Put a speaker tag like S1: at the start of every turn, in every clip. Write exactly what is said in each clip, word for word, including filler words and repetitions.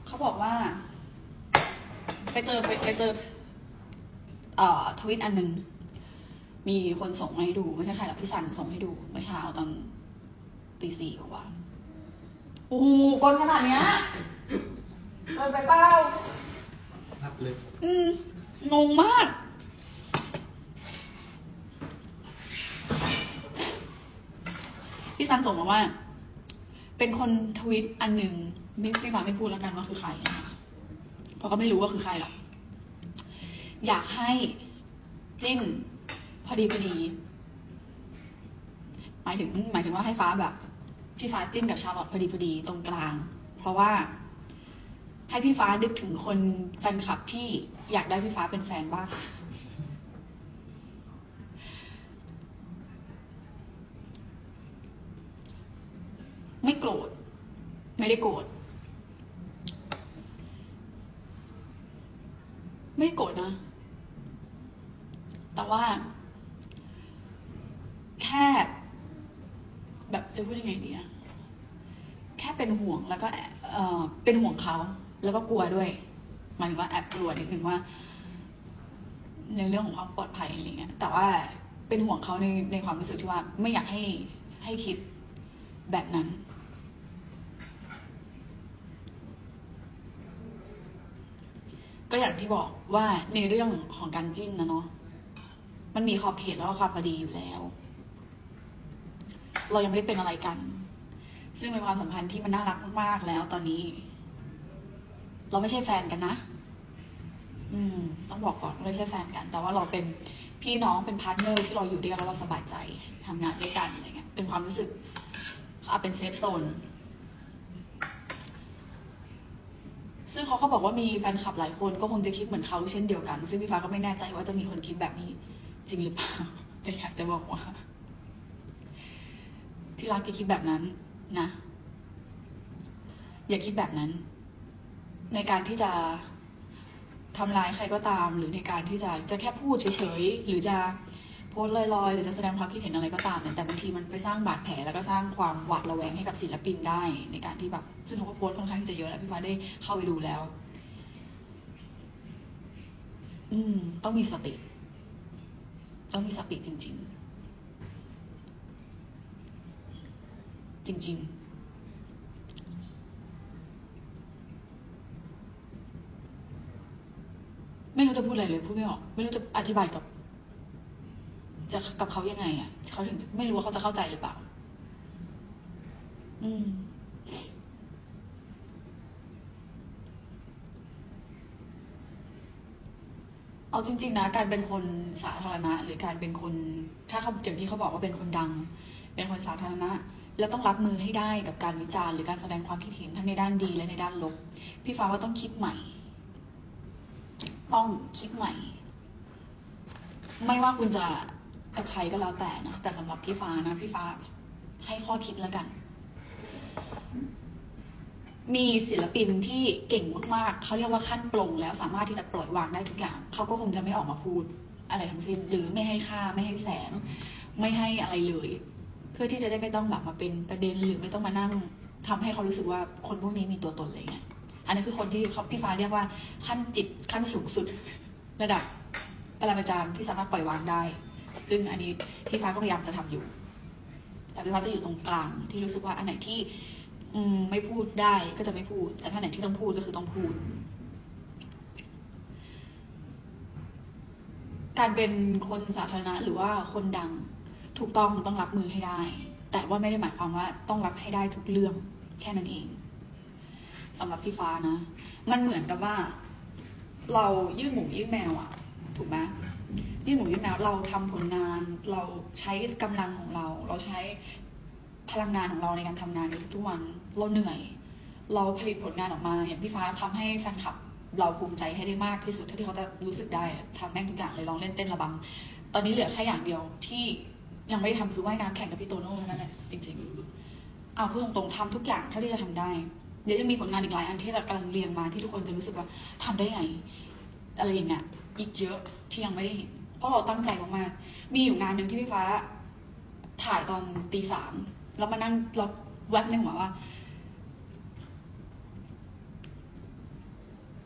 S1: เขาบอกว่าไปเจอไปไปเจอเอ่อทวิตอันหนึ่งมีคนส่งมาให้ดูไม่ใช่ใครหรอกพี่สันส่งให้ดูเมื่อเช้าตอนตีสี่กว่าโอ้โหกลขนาดเนี้ยเกินไปเปล่า
S2: นับเลย
S1: อืมงงมากพี่สันส่งมาว่าเป็นคนทวิตอันหนึ่งไม่ไม่มาไม่พูดแล้วกันว่าคือใครนะเพราะก็ไม่รู้ว่าคือใครหรอกอยากให้จิ้นพอดีพอดีหมายถึงหมายถึงว่าให้ฟ้าแบบพี่ฟ้าจิ้นกับชาร์ลอตพอดีพอดีตรงกลางเพราะว่าให้พี่ฟ้านึกถึงคนแฟนคลับที่อยากได้พี่ฟ้าเป็นแฟนบ้างไม่โกรธไม่ได้โกรธไม่ได้โกรธนะแต่ว่าแค่แบบจะพูดยังไงดีอะแค่เป็นห่วงแล้วก็เออเป็นห่วงเขาแล้วก็กลัวด้วยหมายถึงว่าแอบกลัวนิดนึงว่าในเรื่องของความปลอดภัยอะไรเงี้ยแต่ว่าเป็นห่วงเขาในในความรู้สึกที่ว่าไม่อยากให้ให้คิดแบบนั้นก็อย่างที่บอกว่าในเรื่องของการจิ้นนะเนาะมันมีขอบเขตแล้วก็ความพอดีอยู่แล้วเรายังไม่ได้เป็นอะไรกันซึ่งเป็นความสัมพันธ์ที่มันน่ารักมากๆแล้วตอนนี้เราไม่ใช่แฟนกันนะอืมต้องบอกก่อนไม่ใช่แฟนกันแต่ว่าเราเป็นพี่น้องเป็นพาร์ทเนอร์ที่เราอยู่ด้วยกันแล้วเราสบายใจทำงานด้วยกันอะไรเงี้ยเป็นความรู้สึกเขาเป็นเซฟโซนซึ่งเขาก็บอกว่ามีแฟนคลับหลายคนก็คงจะคิดเหมือนเขาเช่นเดียวกันซึ่งพี่ฟ้าก็ไม่แน่ใจว่าจะมีคนคิดแบบนี้จริงหรือเปล่าแต่อยากจะบอกว่าที่รักอย่าคิดแบบนั้นนะอย่าคิดแบบนั้นในการที่จะทำร้ายใครก็ตามหรือในการที่จะจะแค่พูดเฉยๆหรือจะโพสต์ลอยๆหรือจะแสดงความคิดเห็นอะไรก็ตามเนี่ยแต่บางทีมันไปสร้างบาดแผลแล้วก็สร้างความหวาดระแวงให้กับศิลปินได้ในการที่แบบซึ่งเขาก็โพสต์ค่อนข้างที่จะเยอะแล้วพี่ฟ้าได้เข้าไปดูแล้วอืมต้องมีสติต้องมีสติจริงๆจริงๆไม่รู้จะพูดอะไรเลยพูดไม่ออกไม่รู้จะอธิบายกับจะกับเขายังไงอ่ะเขาถึงไม่รู้ว่าเขาจะเข้าใจหรือเปล่าอืมเอาจริงๆนะการเป็นคนสาธารณะหรือการเป็นคนถ้าเขาอย่างที่เขาบอกว่าเป็นคนดังเป็นคนสาธารณะแล้วต้องรับมือให้ได้กับการวิจารณ์หรือการแสดงความคิดเห็นทั้งในด้านดีและในด้านลบพี่ฟ้าว่าต้องคิดใหม่ต้องคิดใหม่ไม่ว่าคุณจะกับใครก็แล้วแต่นะแต่สำหรับพี่ฟ้านะพี่ฟ้าให้ข้อคิดแล้วกันมีศิลปินที่เก่งมากๆเขาเรียกว่าขั้นปลงแล้วสามารถที่จะปล่อยวางได้ทุกอย่างเขาก็คงจะไม่ออกมาพูดอะไรทั้งสิ้นหรือไม่ให้ค่าไม่ให้แสงไม่ให้อะไรเลยเพื่อที่จะได้ไม่ต้องแบบมาเป็นประเด็นหรือไม่ต้องมานั่งทำให้เขารู้สึกว่าคนพวกนี้มีตัวตนอะไรเงี้ยอันนี้คือคนที่เขาพี่ฟ้าเรียกว่าขั้นจิตขั้นสูงสุดระดับปรมาจารย์ที่สามารถปล่อยวางได้ซึ่งอันนี้พี่ฟ้าก็พยายามจะทำอยู่แต่พี่ฟ้าจะอยู่ตรงกลางที่รู้สึกว่าอันไหนที่อืมไม่พูดได้ก็จะไม่พูดแต่ถ้าไหนที่ต้องพูดก็คือต้องพูดการเป็นคนสาธารณะหรือว่าคนดังถูกต้องต้องรับมือให้ได้แต่ว่าไม่ได้หมายความว่าต้องรับให้ได้ทุกเรื่องแค่นั้นเองสำหรับพี่ฟ้านะมันเหมือนกับว่าเรายื่นหมูยื่นแมวอะถูกไหมยื่นหมูยื่นแมวเราทำผลงานเราใช้กำลังของเราเราใช้พลังงานของเราในการทำงานทุกวันเราเหนื่อยเราผลิตผลงานออกมาอย่างพี่ฟ้าทำให้แฟนคลับเราภูมิใจให้ได้มากที่สุดเท่าที่เขาจะรู้สึกได้ทำแม่งทุกอย่างเลยลองเล่นเต้นระบำตอนนี้เหลือแค่อย่างเดียวที่ยังไม่ได้ทำคือว่ายน้ำแข่งกับพี่โตโน่นั่นแหละจริงๆเอาพูดตรงๆทำทุกอย่างเท่าที่จะทำได้เดี๋ยวยังมีผลงานอีกหลายอันที่เรากำลังเรียนมาที่ทุกคนจะรู้สึกว่าทำได้ไงอะไรอย่างเงี้ยอีกเยอะที่ยังไม่ได้เห็นเพราะเราตั้งใจมากๆมีอยู่งานหนึ่งที่พี่ฟ้าถ่ายตอนตีสามแล้วมานั่งเราแวบในหัวว่า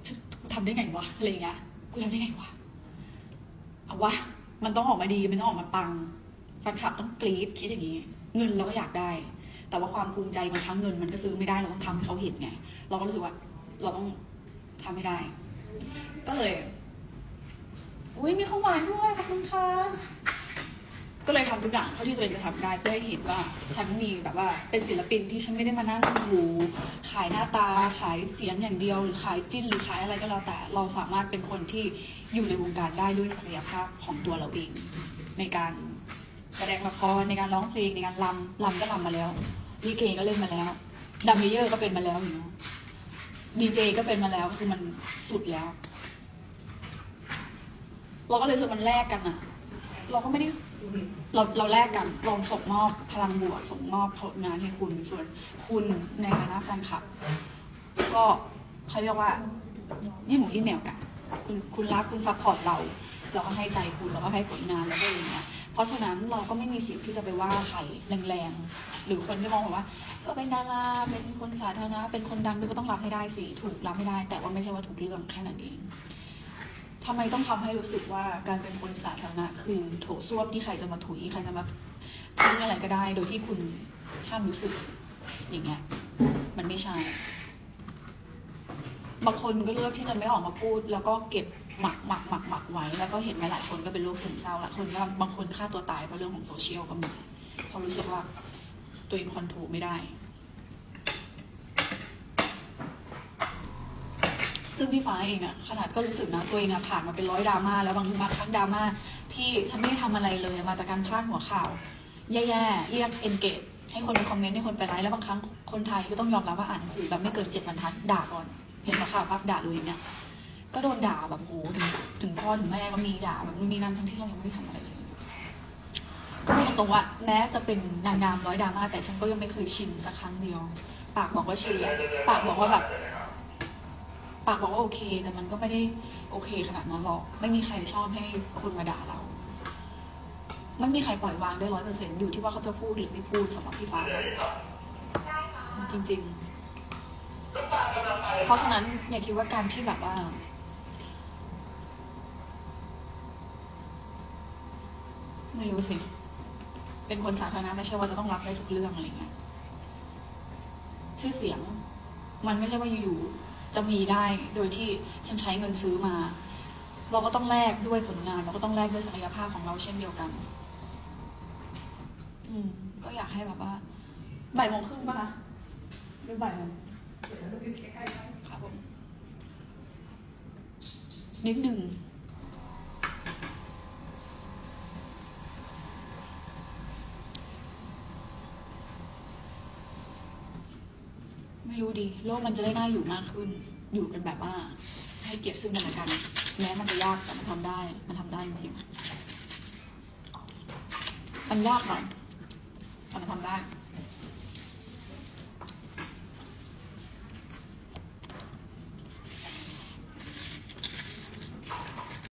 S1: ฉันทำได้ไงวะอะไรเงี้ยกูทำได้ไงวะเอาวะมันต้องออกมาดีมันต้องออกมาปังแฟนคลับต้องกรี๊ดคิดอย่างนี้เงินเราก็อยากได้แต่ว่าความภูมิใจบางครั้งเงินมันก็ซื้อไม่ได้เราต้องทำให้เขาเห็นไงเราก็รู้สึกว่าเราต้องทำให้ได้ ก็เลยอุ้ยมีของหวานด้วยขอบคุณค่ะก็เลยทำทุกอย่างเท่าที่ตัวเองจะทำได้เพื่อให้เห็นว่าฉันมีแบบว่าเป็นศิลปินที่ฉันไม่ได้มานั่งหูขายหน้าตาขายเสียงอย่างเดียวหรือขายจิ้นหรือขายอะไรก็แล้วแต่เราสามารถเป็นคนที่อยู่ในวงการได้ด้วยศักยภาพของตัวเราเองในการแสดงละครในการร้องเพลงในการรำรำก็รำมาแล้วลิเกก็เล่นมาแล้วดัมเมเยอร์ก็เป็นมาแล้วอยู่ดีเจก็เป็นมาแล้วคือมันสุดแล้วเราก็เลยรู้สึกมันแลกกันอะเราก็ไม่ได้เราเราแลกกันลองส่งมอบพลังบวกส่งมอบผลงานให้คุณส่วนคุณในฐานะแฟนคลับก็เขาเรียกว่ายี่หมูยี่เหมียวกันคุณคุณรักคุณซัพพอร์ตเราเราก็ให้ใจคุณเราก็ให้ผลงานแล้วก็อย่างเงี้ยเพราะฉะนั้นเราก็ไม่มีสิทธิ์ที่จะไปว่าใครแรงๆหรือคนที่มองว่าก็เป็นดาราเป็นคนสาธารณะเป็นคนดังก็ต้องรับให้ได้สิถูกรับให้ได้แต่ว่าไม่ใช่ว่าทุกเรื่องแค่นั้นเองทำไมต้องทำให้รู้สึกว่าการเป็นคนสาธารณะคือโถส้วมที่ใครจะมาถุยใครจะมาทิ้งอะไรก็ได้โดยที่คุณห้ามรู้สึกอย่างเงี้ยมันไม่ใช่บางคนก็เลือกที่จะไม่ออกมาพูดแล้วก็เก็บหมักหมักหมักหมักไว้แล้วก็เห็นมาหลายคนก็เป็นโรคซึมเศร้าหลายคนก็บางคนฆ่าตัวตายเพราะเรื่องของโซเชียลก็มีเพราะรู้สึกว่าตัวเองคอนโทรลไม่ได้ซึ่งพี่ฟ้าเองอะขนาดก็รู้สึกนะตัวเองอะผ่านมาเป็นร้อยดราม่าแล้วบางบางครั้งดราม่าที่ฉันไม่ได้ทำอะไรเลยมาจากการพลาดหัวข่าวแย่ๆเรียกเอนเกจให้คนไปคอมเมนต์ให้คนไปไลค์แล้วบางครั้งคนไทยก็ต้องยอมรับว่าอ่านหนังสือแบบไม่เกินเจ็ดบรรทัดด่าก่อนเห็นหัวข่าวปั๊บด่าเลยอย่างเงี้ยก็โดนด่าแบบโหถึงถึงพ่อถึงแม่ก็มีด่าแบบนู่นนี่นั่นทั้งที่เรายังไม่ได้ทำอะไรเลยก็ไม่ตรงว่าแม้จะเป็นนางงามร้อยดราม่าแต่ฉันก็ยังไม่เคยชินสักครั้งเดียวปากบอกว่าชินปากบอกว่าแบบปากบอกว่าโอเคแต่มันก็ไม่ได้โอเคขนาดนั้นหรอกไม่มีใครชอบให้คนมาด่าเราไม่มีใครปล่อยวางได้ร้อยเปอร์เซ็นต์อยู่ที่ว่าเขาจะพูดหรือไม่พูดสำหรับพี่ฟ้าจริงๆเพราะฉะนั้นอย่าคิดว่าการที่แบบว่าไม่รู้สิเป็นคนสาธารณะไม่ใช่ว่าจะต้องรับได้ทุกเรื่องอะไรเงี้ยชื่อเสียงมันไม่ใช่ว่าอยู่จะมีได้โดยที่ฉันใช้เงินซื้อมาเราก็ต้องแลกด้วยผลงานเราก็ต้องแลกด้วยศักยภาพของเราเช่นเดียวกันอืมก็อยากให้แบบว่าบ่ายโมงครึ่งป่ะคะหรือบ่ายโมงครับผมนิดหนึ่งไม่รู้ดีโลกมันจะได้น่าอยู่มากขึ้นอยู่กันแบบว่าให้เกียรติซึ่งกันและกันแม้มันจะยากแต่มันทำได้มันทำได้จริงๆมันยากหน่อยแต่มันทำได้